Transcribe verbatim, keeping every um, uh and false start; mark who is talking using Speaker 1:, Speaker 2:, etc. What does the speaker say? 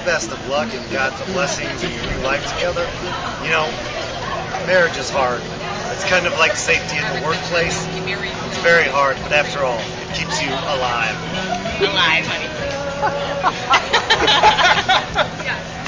Speaker 1: best of luck and God's blessings in your new life together. You know, marriage is hard. It's kind of like safety in the workplace. It's very hard, but after all, it keeps you alive.
Speaker 2: Alive, honey. Yeah.